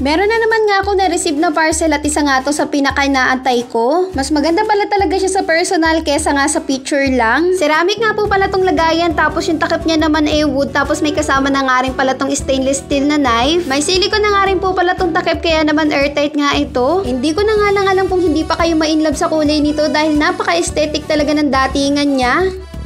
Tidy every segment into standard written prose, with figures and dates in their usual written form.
Meron na naman nga ako na-receive na parcel at isa nga to sa pinaka-inaantay ko. Mas maganda pala talaga siya sa personal kesa nga sa picture lang. Ceramic nga po pala tong lagayan, tapos yung takip niya naman ay wood, tapos may kasama na nga rin pala tong stainless steel na knife. May silicone na nga rin po pala tong takip, kaya naman airtight nga ito. Hindi ko na nga lang alam kung hindi pa kayo ma-inlove sa kulay nito dahil napaka-aesthetic talaga ng datingan niya.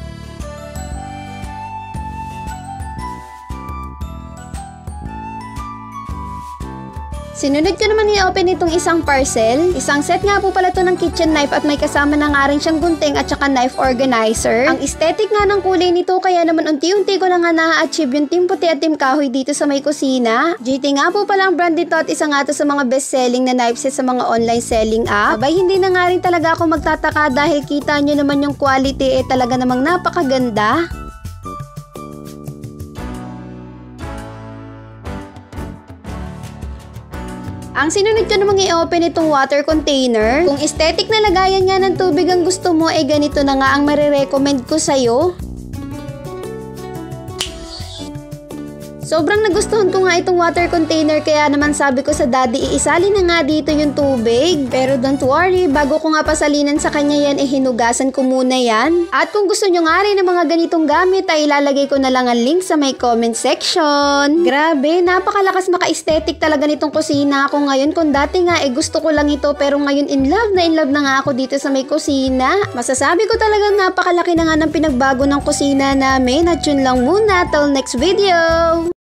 Sinunod ko naman i-open itong isang parcel. Isang set nga po pala to ng kitchen knife at may kasama na nga rin siyang gunting at saka knife organizer. Ang aesthetic nga ng kulay nito, kaya naman unti-unti ko na nga na-achieve yung team puti at team kahoy dito sa may kusina. GT nga po pala ang brand nito at isa nga to sa mga best-selling na knife set sa mga online selling app. Abay, hindi na nga rin talaga ako magtataka dahil kita nyo naman yung quality talaga namang napakaganda. Ang sinunod ko namang i-open itong water container. Kung aesthetic na lagayan nga ng tubig ang gusto mo, ganito na nga ang marirecommend ko sa'yo. Sobrang nagustuhan ko nga itong water container, kaya naman sabi ko sa daddy, iisali na nga dito yung tubig. Pero don't worry, bago ko nga pasalinan sa kanya yan, hinugasan ko muna yan. At kung gusto nyo nga rin ng mga ganitong gamit, ay ilalagay ko na lang ang link sa may comment section. Grabe, napakalakas maka-aesthetic talaga nitong kusina ako ngayon. Kung dati nga gusto ko lang ito, pero ngayon in love na nga ako dito sa may kusina. Masasabi ko talagang napakalaki na nga ng pinagbago ng kusina namin. At yun lang muna, till next video!